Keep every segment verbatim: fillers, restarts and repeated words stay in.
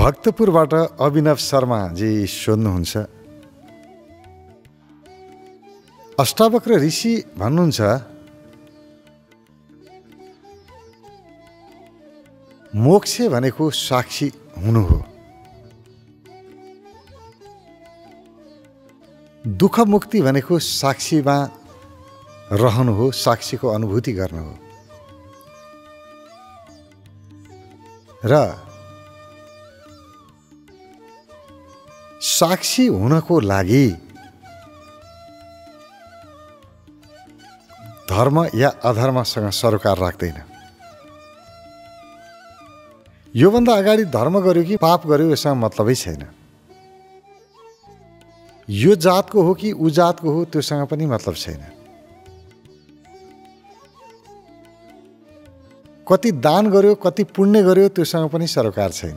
भक्तपुरबाट अभिनव शर्माजी सोध्नुहुन्छ, अष्टावक्र ऋषि भन्नुहुन्छ मोक्ष भनेको साक्षी हुनु हो, दुःख मुक्ति भनेको साक्षीमा रहनु हो, साक्षीको अनुभूति गर्नु हो र साक्षी हुनको लागि धर्म या अधर्मसँग सरोकार राख्दैन। योभन्दा अगाडि धर्म गर्यो कि पाप गर्यो यससँग मतलबै छैन। यो जातको हो कि ऊ जातको हो त्योसँग पनि मतलब छैन। कति दान गर्यो कति पुण्य गर्यो त्योसँग पनि सरोकार छैन।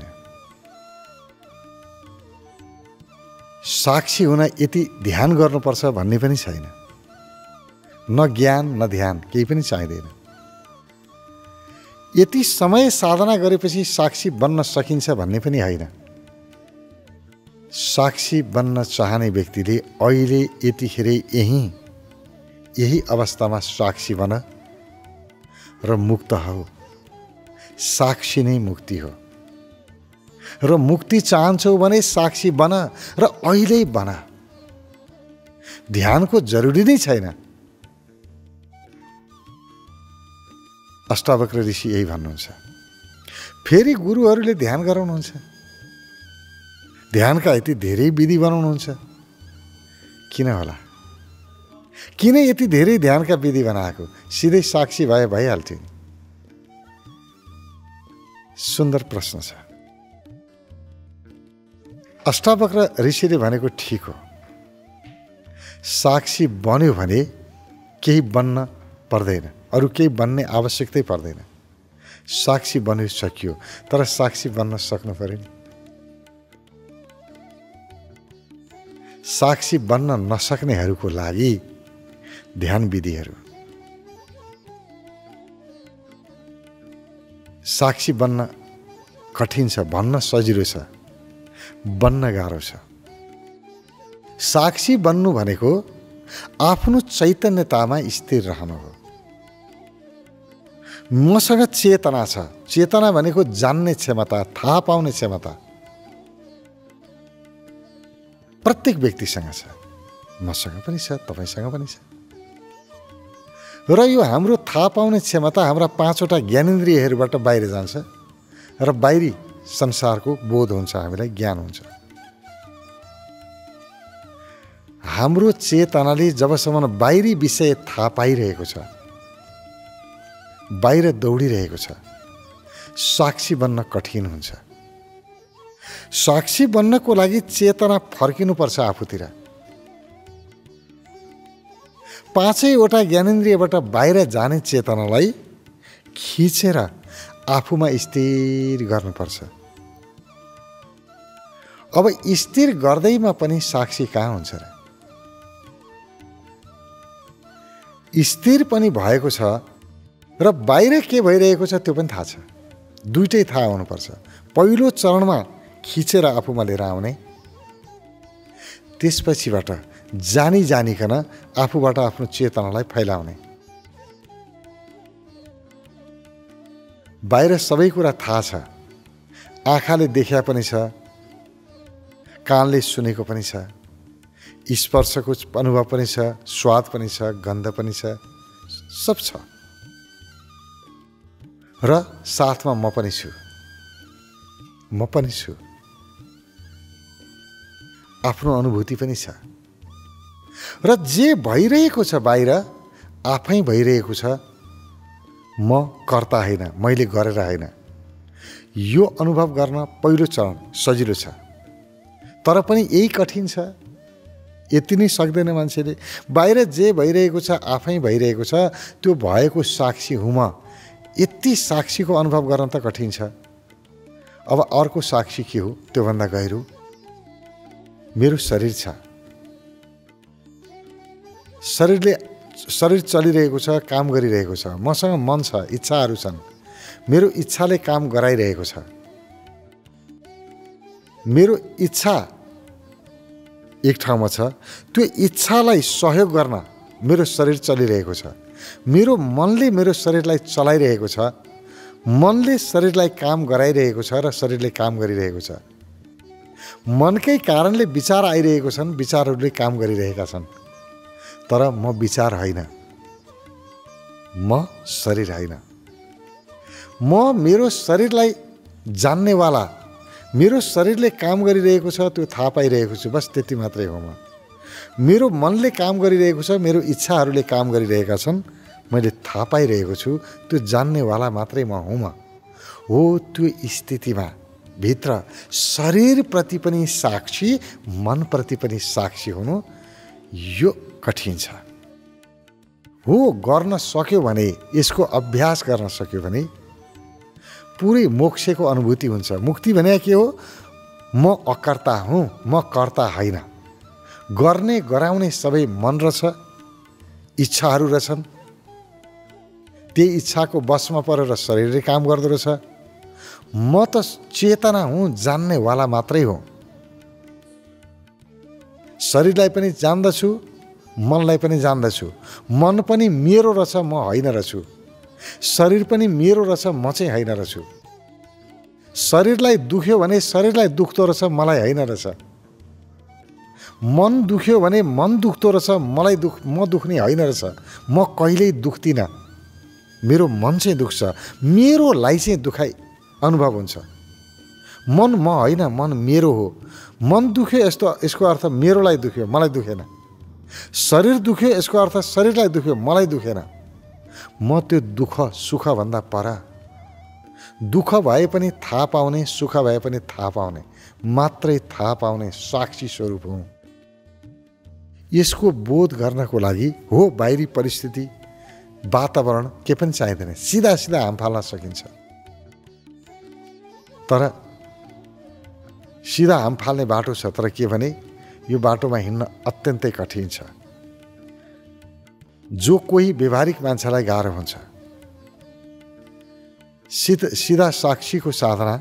साक्षी हुन यति ध्यान गर्नुपर्छ भन्ने पनि छैन। न ज्ञान न ध्यान केही पनि चाहिँदैन। यति समय साधना गरेपछि साक्षी बन्न सकिन्छ भन्ने पनि होइन। साक्षी बन्न चाहने व्यक्तिले अहिले यतिखेर यही यही अवस्थामा साक्षी बन र मुक्त हो। साक्षी नै मुक्ति हो र मुक्ति चाहन्छौ भने साक्षी बन र अहिले बन। ध्यानको जरुरी नै छैन। अष्टावक्र ऋषि यही भन्नुहुन्छ। फेरि गुरुहरूले ध्यान गराउनुहुन्छ। ध्यानका यति धेरै विधि बनाउनुहुन्छ। किन होला? किन यति धेरै ध्यानका विधि बनाएको? सिधै साक्षी भए भइहाल्थ्यो। सुन्दर प्रश्न छ। अष्टावक्र ऋषिले भनेको ठिक हो। साक्षी बन्यो भने केही बन्न पर्दैन, अरू केही बन्ने आवश्यकतै पर्दैन। साक्षी बन्यो सकियो, तर साक्षी बन्न सक्नु पर्यो नि। साक्षी बन्न नसक्नेहरूको लागि ध्यान विधिहरू। साक्षी बन्न कठिन छ, भन्न सजिलो छ, बन्न गाह्रो छ। साक्षी बन्नु भनेको आफ्नो चैतन्यतामा स्थिर रहनु हो। मसँग चेतना छ। चेतना भनेको जान्ने क्षमता, थाहा पाउने क्षमता प्रत्येक व्यक्तिसँग छ। मसँग पनि छ, तपाईसँग पनि छ। र यो हाम्रो थाहा पाउने क्षमता हाम्रा पाँचवटा ज्ञानेन्द्रियहरूबाट बाहिर जान्छ र बाहिरी संसारको बोध हुन्छ, हामीलाई ज्ञान हुन्छ। हाम्रो चेतनाले जबसम्म बाहिरी विषय थाहा पाइरहेको छ, बाहिर दौडिरहेको छ, साक्षी बन्न कठिन हुन्छ। साक्षी बन्नको लागि चेतना फर्किनुपर्छ आफूतिर। पाँचैवटा ज्ञानेन्द्रियबाट बाहिर जाने चेतनालाई खिचेर आफूमा स्थिर गर्नुपर्छ। अब स्थिर गर्दैमा पनि साक्षी कहाँ हुन्छ र? स्थिर पनि भएको छ र बाहिर के भइरहेको छ त्यो पनि थाहा छ। दुइटै थाहा हुनुपर्छ। पहिलो चरणमा खिचेर आफूमा लिएर आउने, त्यसपछिबाट जानी जानिकन आफूबाट आफ्नो चेतनालाई फैलाउने। बाहिर सबै कुरा थाहा छ। आँखाले देखा पनि छ, कानले सुनेको पनि छ, स्पर्शको अनुभव पनि छ, स्वाद पनि छ, गन्ध पनि छ, सब छ। र साथमा म पनि छु। म पनि छु। आफ्नो अनुभूति पनि छ। र जे भइरहेको छ बाहिर आफै भइरहेको छ। म कर्ता होइन, मैले गरेर होइन। यो अनुभव गर्न पहिलो चरण सजिलो छ, तर पनि यही कठिन छ। यति नै सक्दैन मान्छेले। बाहिर जे भइरहेको छ आफै भइरहेको छ, त्यो भएको साक्षी हुँ म। यति साक्षीको अनुभव गर्न त कठिन छ। अब अर्को साक्षी के हो त्योभन्दा गहिरो? मेरो शरीर छ। शरीरले शरीर चलिरहेको छ, काम गरिरहेको छ। मसँग मन छ, इच्छाहरू छन्। मेरो इच्छाले काम गराइरहेको छ। मेरो इच्छा एक ठाउँमा छ, त्यो इच्छालाई सहयोग गर्न मेरो शरीर चलिरहेको छ। मेरो मनले मेरो शरीरलाई चलाइरहेको छ। मनले शरीरलाई काम गराइरहेको छ र शरीरले काम गरिरहेको छ। मनकै कारणले विचार आइरहेको छन्, विचारहरूले काम गरिरहेका छन्। तर म विचार होइन, म शरीर होइन। म मेरो शरीरलाई जान्नेवाला, मेरो शरीरले काम गरिरहेको छ त्यो थाहा पाइरहेको छु, बस त्यति मात्रै हो म। मेरो मनले काम गरिरहेको छ, मेरो इच्छाहरूले काम गरिरहेका छन्, मैले थाहा पाइरहेको छु, त्यो जान्नेवाला मात्रै म हुँ। म हो त्यो स्थितिमा भित्र शरीरप्रति पनि साक्षी, मनप्रति पनि साक्षी हुनु यो कठिन छ। हो गर्न सक्यो भने, यसको अभ्यास गर्न सक्यो भने पुरै मोक्षको अनुभूति हुन्छ। मुक्ति भने के हो? म अकर्ता हुँ, म कर्ता होइन। गर्ने गराउने सबै मन रहेछ, इच्छाहरू रहेछन्। त्यही इच्छाको बसमा परेर शरीरले काम गर्दो रहेछ। म त चेतना हुँ, जान्नेवाला मात्रै हो। शरीरलाई पनि जान्दछु, मनलाई पनि जान्दछु। मन पनि मेरो रहेछ, म होइन रहेछु। शरीर पनि मेरो रहेछ, म चाहिँ होइन रहेछु। शरीरलाई दुख्यो भने शरीरलाई दुख्दो रहेछ, मलाई होइन रहेछ। मन दुख्यो भने मन दुख्दो रहेछ, मलाई दुख म दुख्ने होइन रहेछ। म कहिल्यै दुख्दिनँ, मेरो मन चाहिँ दुख्छ। मेरोलाई चाहिँ दुखाइ अनुभव हुन्छ। मन म होइन, मन मेरो हो। मन दुख्यो यस्तो यसको अर्थ मेरोलाई दुख्यो, मलाई दुखेन। शरीर दुख्यो यसको अर्थ शरीरलाई दुख्यो, मलाई दुखेन। म त्यो दुःख सुखभन्दा पर, दुःख भए पनि थाहा पाउने, सुख भए पनि थाहा पाउने, मात्रै थाहा पाउने साक्षी स्वरूप हुँ। यसको बोध गर्नको लागि हो बाहिरी परिस्थिति, वातावरण के पनि चाहिँदैन, सिधा सिधा हाम फाल्न सकिन्छ। तर सिधा हाम फाल्ने बाटो छ, तर के भने यो बाटोमा हिँड्न अत्यन्तै कठिन छ। जो कोही व्यवहारिक मान्छेलाई गाह्रो हुन्छ। सिधा सिधा साक्षीको साधना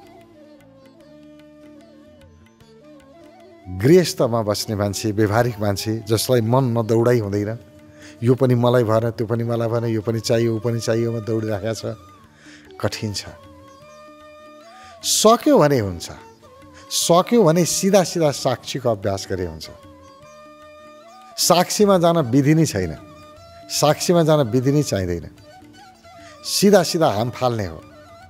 गृहस्थमा बस्ने मान्छे, व्यवहारिक मान्छे जसलाई मन नदौडाइ हुँदैन, यो पनि मलाई भएन, त्यो पनि मलाई भएन, यो पनि चाहियो, ऊ पनि चाहियो, म दौडिरहेको छ, कठिन छ। सक्यो भने हुन्छ, सक्यो भने सिधा सिधा साक्षीको अभ्यास गरे हुन्छ। साक्षीमा जान विधि नै छैन, साक्षीमा जान विधि नै चाहिँदैन, सिधा सिधा हाम फाल्ने हो।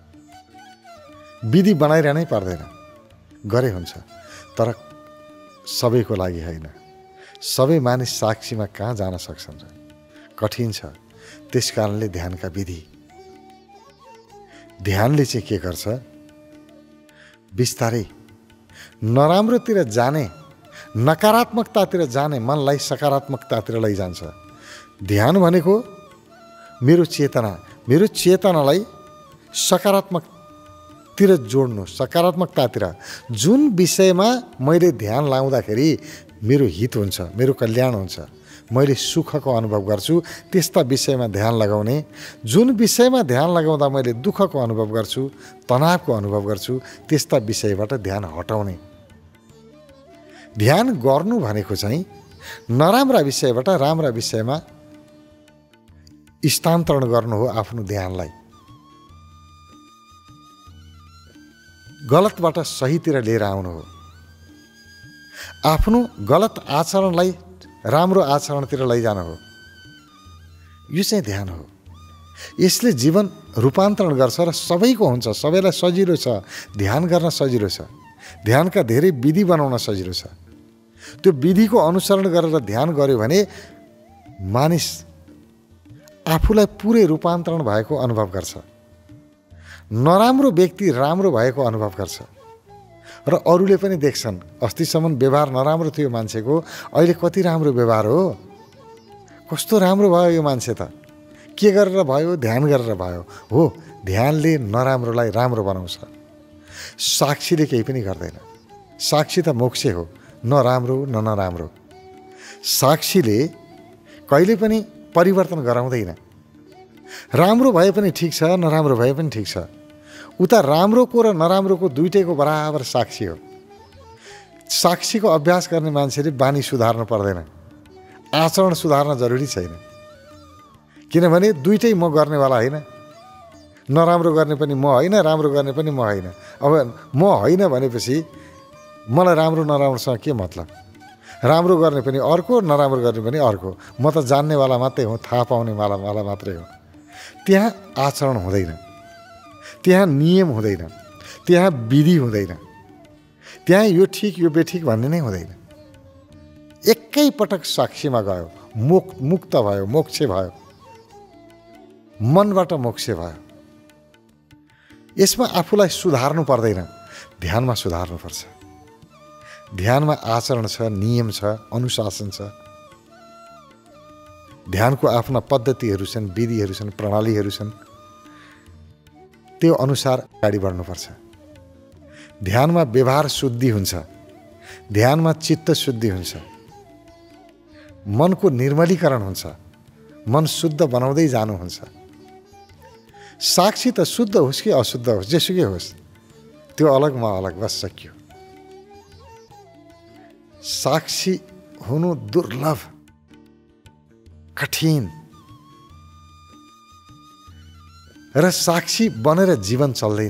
विधि बनाइरहनै पर्दैन, गरे हुन्छ। तर सबैको लागि होइन, सबै मानिस साक्षीमा कहाँ जान सक्छन् र? कठिन छ। त्यस कारणले ध्यानका विधि, ध्यानले चाहिँ के गर्छ? बिस्तारै नराम्रोतिर जाने, नकारात्मकतातिर जाने मनलाई सकारात्मकतातिर लैजान्छ। ध्यान भनेको मेरो चेतना, मेरो चेतनालाई सकारात्मकतिर जोड्नु, सकारात्मकतातिर। जुन विषयमा मैले ध्यान लाउँदाखेरि मेरो हित हुन्छ, मेरो कल्याण हुन्छ, मैले सुखको अनुभव गर्छु, त्यस्ता विषयमा ध्यान लगाउने। जुन विषयमा ध्यान लगाउँदा मैले दुःखको अनुभव गर्छु, तनावको अनुभव गर्छु, त्यस्ता विषयबाट ध्यान हटाउने। ध्यान गर्नु भनेको चाहिँ नराम्रा विषयबाट राम्रा विषयमा स्थानान्तरण गर्नु हो आफ्नो ध्यानलाई। गलतबाट सहीतिर लिएर आउनु हो। आफ्नो गलत आचरणलाई राम्रो आचरणतिर लैजानु हो। यो चाहिँ ध्यान हो। यसले जीवन रूपान्तरण गर्छ र सबैको हुन्छ, सबैलाई सजिलो छ। ध्यान गर्न सजिलो छ। ध्यानका धेरै विधि बनाउन सजिलो छ। त्यो विधिको अनुसरण गरेर ध्यान गर्यो भने मानिस आफूलाई पुरै रूपान्तरण भएको अनुभव गर्छ। नराम्रो व्यक्ति राम्रो भएको अनुभव गर्छ र अरूले पनि देख्छन्। अस्तिसम्म व्यवहार नराम्रो थियो मान्छेको, अहिले कति राम्रो व्यवहार हो, कस्तो राम्रो भयो यो मान्छे त। के गरेर भयो? ध्यान गरेर भयो। हो, ध्यानले नराम्रोलाई राम्रो बनाउँछ। साक्षीले केही पनि गर्दैन। साक्षी त मोक्ष हो, न राम्रो न नराम्रो। साक्षीले कहिले पनि परिवर्तन गराउँदैन। राम्रो भए पनि ठिक छ, नराम्रो भए पनि ठिक छ। उता राम्रोको र नराम्रोको दुइटैको बराबर साक्षी हो। साक्षीको अभ्यास गर्ने मान्छेले बानी सुधार्नु पर्दैन, आचरण सुधार्न जरुरी छैन। किनभने दुईटै म गर्नेवाला होइन, नराम्रो गर्ने पनि म होइन, राम्रो गर्ने पनि म होइन। अब म होइन भनेपछि मलाई राम्रो नराम्रोसँग के मतलब? राम्रो गर्ने पनि अर्को, नराम्रो गर्ने पनि अर्को। म त जान्नेवाला मात्रै हुँ, थाहा पाउनेवाला वाला मात्रै हो। त्यहाँ आचरण हुँदैन, त्यहाँ नियम हुँदैन, त्यहाँ विधि हुँदैन, त्यहाँ यो ठिक यो बेठिक भन्ने नै हुँदैन। एकै पटक साक्षीमा गयो, मोक मुक्त भयो, मोक्ष भयो, मनबाट मोक्ष भयो। यसमा आफूलाई सुधार्नु पर्दैन, ध्यानमा सुधार्नुपर्छ। ध्यानमा आचरण छ, नियम छ, अनुशासन छ। ध्यानको आफ्ना पद्धतिहरू छन्, विधिहरू छन्, प्रणालीहरू छन्। त्यो अनुसार अगाडि बढ्नुपर्छ। ध्यानमा व्यवहार शुद्धि हुन्छ, ध्यानमा चित्त शुद्धि हुन्छ, मनको निर्मलीकरण हुन्छ, मन शुद्ध बनाउँदै जानुहुन्छ। साक्षी त शुद्ध होस् कि अशुद्ध होस्, जेसुकै होस्, त्यो अलग म अलग, बस सक्यो। साक्षी हुनु दुर्लभ, कठिन, र साक्षी बनेर जीवन चल्दैन।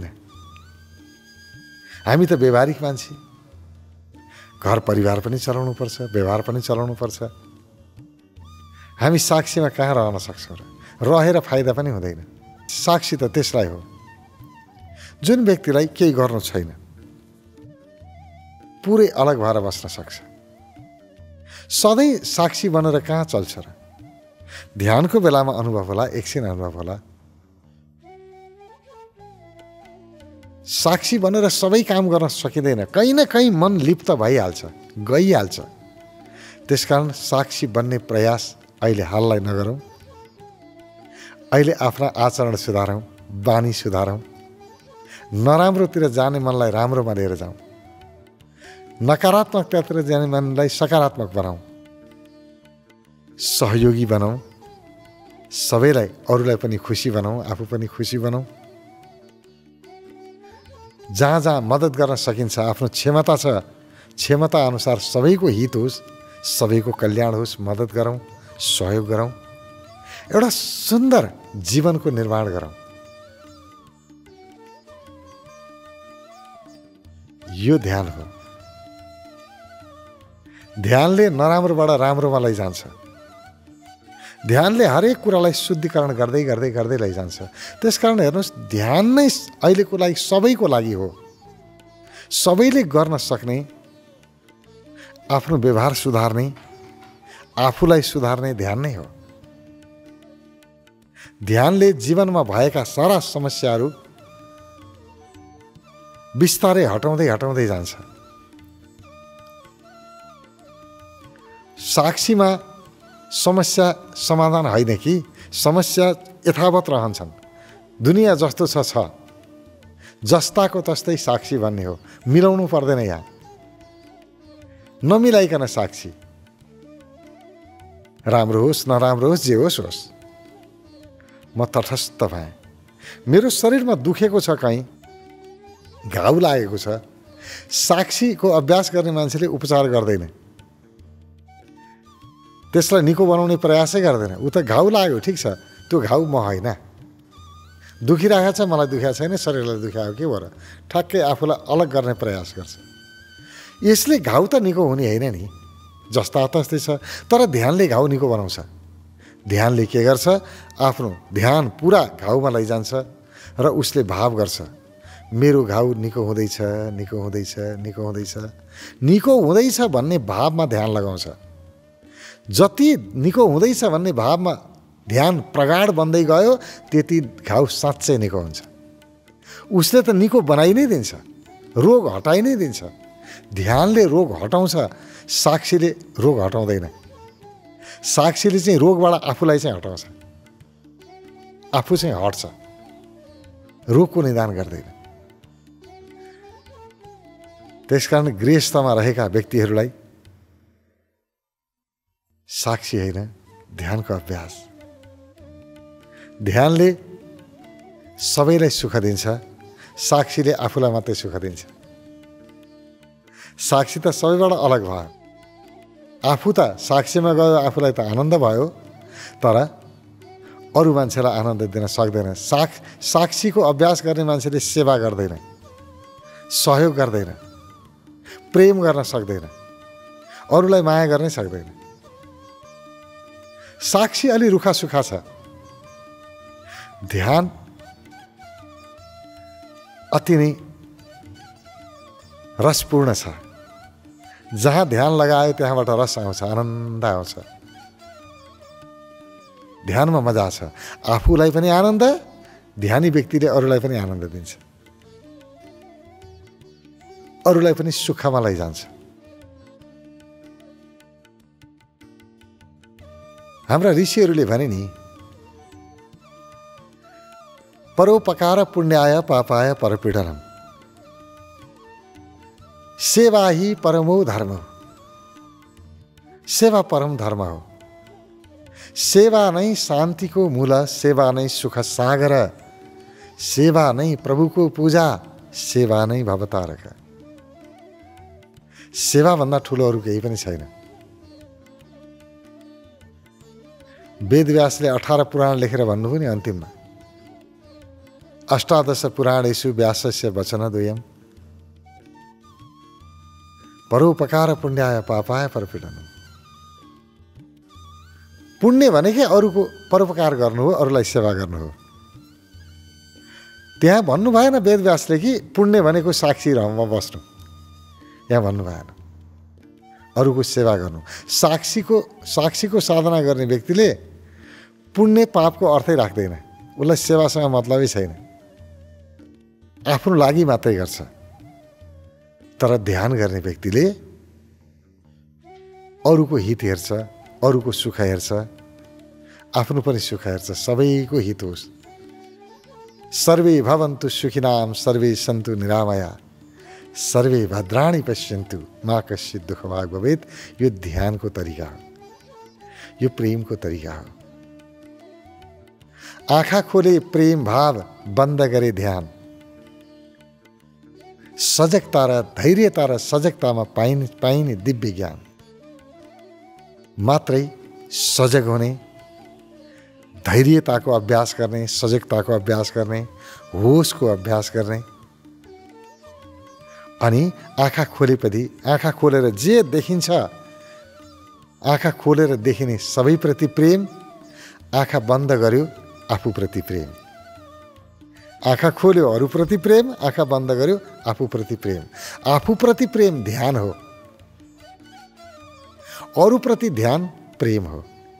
हामी त व्यवहारिक मान्छे, घर परिवार पनि चलाउनु पर्छ, व्यवहार पनि चलाउनु पर्छ। हामी साक्षीमा कहाँ रहन सक्छौँ र? रहेर फाइदा पनि हुँदैन। साक्षी त त्यसलाई हो जुन व्यक्तिलाई केही गर्नु छैन, पुरै अलग भएर बस्न सक्छ। सधैँ साक्षी बनेर कहाँ चल्छ र? ध्यानको बेलामा अनुभव होला, एकछिन अनुभव होला। साक्षी बनेर सबै काम गर्न सकिँदैन, कहीँ न कहीँ मन लिप्त भइहाल्छ, गइहाल्छ। त्यसकारण साक्षी बन्ने प्रयास अहिले हाललाई नगरौँ। अहिले आफ्ना आचरण सुधारौँ, बानी सुधारौँ, नराम्रोतिर जाने मनलाई राम्रोमा लिएर जाउँ, नकारात्मकतातिर जाने मनलाई सकारात्मक बनाऊ, सहयोगी बनाऊ, सबैलाई अरूलाई पनि खुसी बनाऊ, आफू पनि खुसी बनाऊ। जहाँ जहाँ मद्दत गर्न सकिन्छ, आफ्नो क्षमता छ, क्षमता अनुसार सबैको हित होस्, सबैको कल्याण होस्, मद्दत गरौँ, सहयोग गरौँ, एउटा सुन्दर जीवनको निर्माण गरौँ। यो ध्यान हो। ध्यानले नराम्रोबाट राम्रोमा लैजान्छ। ध्यानले हरेक कुरालाई शुद्धिकरण गर्दै गर्दै गर्दै लैजान्छ। त्यसकारण हेर्नुहोस्, ध्यान नै अहिलेको लागि सबैको लागि हो। सबैले गर्न सक्ने, आफ्नो व्यवहार सुधार्ने, आफूलाई सुधार्ने ध्यान नै हो। ध्यानले जीवनमा भएका सारा समस्याहरू बिस्तारै हटाउँदै हटाउँदै जान्छ। साक्षीमा समस्या समाधान होइन कि, समस्या यथावत रहन्छन्। दुनियाँ जस्तो छ छ, जस्ताको तस्तै साक्षी भन्ने हो, मिलाउनु पर्दैन। यहाँ नमिलाइकन साक्षी, राम्रो होस् नराम्रो होस्, जे होस् होस्, म तटस्थ भएँ। मेरो शरीरमा दुखेको छ, कहीँ घाउ लागेको छ, साक्षीको अभ्यास गर्ने मान्छेले उपचार गर्दैन, त्यसलाई निको बनाउने प्रयासै गर्दैन। ऊ त घाउ लाग्यो, ठिक छ, त्यो घाउ म होइन, दुखिरहेको छ, मलाई दुखेको छैन, शरीरलाई दुखायो के भएर ठ्याक्कै आफूलाई अलग गर्ने प्रयास गर्छ। यसले घाउ त निको हुने होइन नि, जस्ता तस्तै छ। तर ध्यानले घाउ निको बनाउँछ। ध्यानले के गर्छ? आफ्नो ध्यान पुरा घाउमा लैजान्छ र उसले भाव गर्छ, मेरो घाउ निको हुँदैछ, निको हुँदैछ, निको हुँदैछ, निको हुँदैछ भन्ने भावमा ध्यान लगाउँछ। जति निको हुँदैछ भन्ने भावमा ध्यान प्रगाढ बन्दै गयो, त्यति घाउ साँच्चै निको हुन्छ। उसले त निको बनाइ नै दिन्छ, रोग हटाइ नै दिन्छ। ध्यानले रोग हटाउँछ, साक्षीले रोग हटाउँदैन। साक्षीले चाहिँ रोगबाट आफूलाई चाहिँ हटाउँछ, आफू चाहिँ हट्छ, रोगको निदान गर्दैन। त्यसकारण गृहस्थमा रहेका व्यक्तिहरूलाई साक्षी होइन, ध्यानको अभ्यास। ध्यानले सबैलाई सुख दिन्छ, साक्षीले आफूलाई मात्रै सुख दिन्छ। साक्षी त सबैबाट अलग भयो। आफू त साक्षीमा गयो, आफूलाई त आनन्द भयो, तर अरू मान्छेलाई आनन्द दिन सक्दैन। साक् साक्षीको अभ्यास गर्ने मान्छेले सेवा गर्दैन, सहयोग गर्दैन, प्रेम गर्न सक्दैन, अरूलाई माया गर्नै सक्दैन। साक्षी अलि रुखा सुखा छ। ध्यान अति नै रसपूर्ण छ। जहाँ ध्यान लगायो त्यहाँबाट रस आउँछ, आनन्द आउँछ। ध्यानमा मजा छ। आफूलाई पनि आनन्द, ध्यानी व्यक्तिले अरूलाई पनि आनन्द दिन्छ, अरूलाई पनि सुखमा लैजान्छ। हाम्रा ऋषिहरूले भने नि, परोपकार पुण्याय पापाय परपीडनम, सेवा ही परमो धर्म। सेवा परम धर्म हो। सेवा नै शान्तिको मूल, सेवा नै सुख सागर, सेवा नै प्रभुको पूजा, सेवा नै भवतारक। सेवाभन्दा ठुलो अरू केही पनि छैन। वेदव्यासले अठार पुराण लेखेर भन्नुभयो नि अन्तिममा, अष्टादश पुराणेषु व्यासस्य वचनद्वयम् परोपकार पुण्याय पापाय परपीडनम्। पुण्य भनेकै अरूको परोपकार गर्नु हो, अरूलाई सेवा गर्नु हो। त्यहाँ भन्नु भएन वेदव्यासले कि पुण्य भनेको साक्षी रहमा बस्नु, यहाँ भन्नु भएन। अरूको सेवा गर्नु। साक्षीको साक्षीको साधना गर्ने व्यक्तिले पुण्य पापको अर्थै राख्दैन, उसलाई सेवासँग मतलबै छैन, आफ्नो लागि मात्रै गर्छ। तर ध्यान गर्ने व्यक्तिले अरूको हित हेर्छ, अरूको सुख हेर्छ, आफ्नो पनि सुख हेर्छ, सबैको हित होस्। सर्वे भवन्तु सुखिनाम सर्वे सन्तु निरामया सर्वे भद्राणि पश्यन्तु मा कश्चित् दुःखभाग् भवेत्। यो ध्यानको तरिका हो, यो प्रेमको तरिका हो। आँखा खोले प्रेम भाव, बन्द गरे ध्यान। सजगता र धैर्यता र सजगतामा पाइने पाइने दिव्य ज्ञान। मात्रै सजग हुने, धैर्यताको अभ्यास गर्ने, सजगताको अभ्यास गर्ने, होसको अभ्यास गर्ने, अनि आँखा खोलेपछि आँखा खोलेर जे देखिन्छ, आँखा खोलेर देखिने सबैप्रति प्रेम, आँखा बन्द गर्यो आफूप्रति प्रेम। आँखा खोल्यो अरूप्रति प्रेम, आँखा बन्द गर्यो आफूप्रति प्रेम। आफूप्रति प्रेम ध्यान हो, अरूप्रति ध्यान प्रेम हो।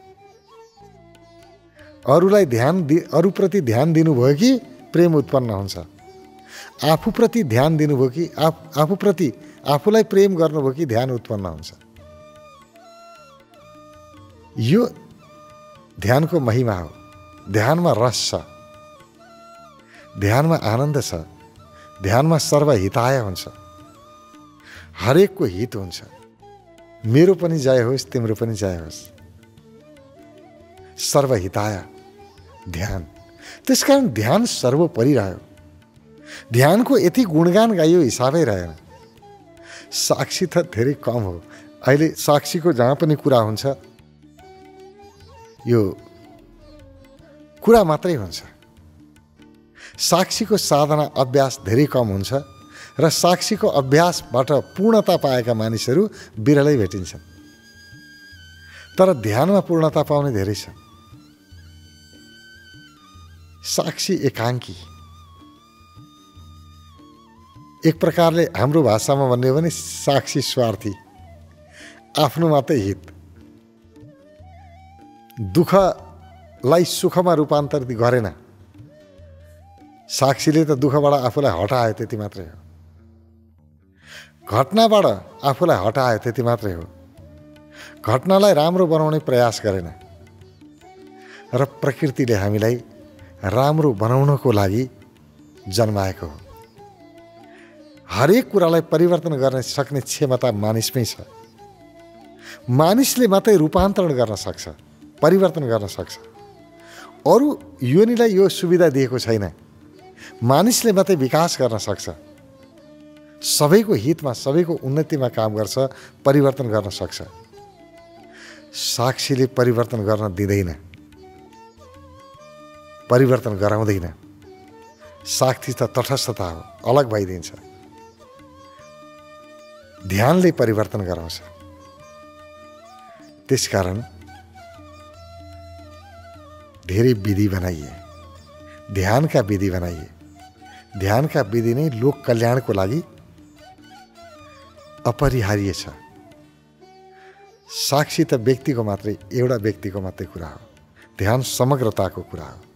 अरूलाई ध्यान दि अरूप्रति ध्यान दिनुभयो कि प्रेम उत्पन्न हुन्छ। आफूप्रति ध्यान दिनुभयो कि आफ आफूप्रति आफूलाई प्रेम गर्नुभयो कि ध्यान उत्पन्न हुन्छ। यो ध्यानको महिमा हो। ध्यानमा रस छ, ध्यानमा आनन्द छ, ध्यानमा सर्वहिताय हुन्छ, हरेकको हित हुन्छ। मेरो पनि जय होस्, तिम्रो पनि जय होस्, सर्वहिताय ध्यान। त्यसकारण ध्यान सर्वोपरि रह्यो। ध्यानको यति गुणगान गाइयो हिसाबै रहेन। साक्षी त धेरै कम हो। अहिले साक्षीको जहाँ पनि कुरा हुन्छ यो कुरा मात्रै हुन्छ। साक्षीको साधना अभ्यास धेरै कम हुन्छ र साक्षीको अभ्यासबाट पूर्णता पाएका मानिसहरू बिरलै भेटिन्छन्। तर ध्यानमा पूर्णता पाउने धेरै छ। साक्षी एकाङ्की, एक प्रकारले हाम्रो भाषामा भन्ने हो भने साक्षी स्वार्थी, आफ्नो मात्रै हित। दुःखलाई सुखमा रूपान्तरित गरेन। साक्षीले त दुःखबाट आफूलाई हटायो त्यति मात्रै हो, घटनाबाट आफूलाई हटायो त्यति मात्रै हो, घटनालाई राम्रो बनाउने प्रयास गरेन। र प्रकृतिले हामीलाई राम्रो बनाउनको लागि जन्माएको हो। हरेक कुरालाई परिवर्तन गर्न सक्ने क्षमता मानिसमै छ। मानिसले मात्रै रूपान्तरण गर्न सक्छ, परिवर्तन गर्न सक्छ। अरू योनिलाई यो सुविधा दिएको छैन। मानिसले मात्रै विकास गर्न सक्छ। सबैको हितमा, सबैको उन्नतिमा काम गर्छ, परिवर्तन गर्न सक्छ। साक्षीले परिवर्तन गर्न दिँदैन, परिवर्तन गराउँदैन। साक्षी त तटस्थता हो, अलग भइदिन्छ। ध्यानले परिवर्तन गराउँछ। त्यसकारण धेरै विधि बनाइए, ध्यानका विधि बनाइए। ध्यानका विधि नै लोक कल्याणको लागि अपरिहार्य छ। साक्षी त व्यक्तिको मात्रै, एउटा व्यक्तिको मात्रै कुरा हो। ध्यान समग्रताको कुरा हो।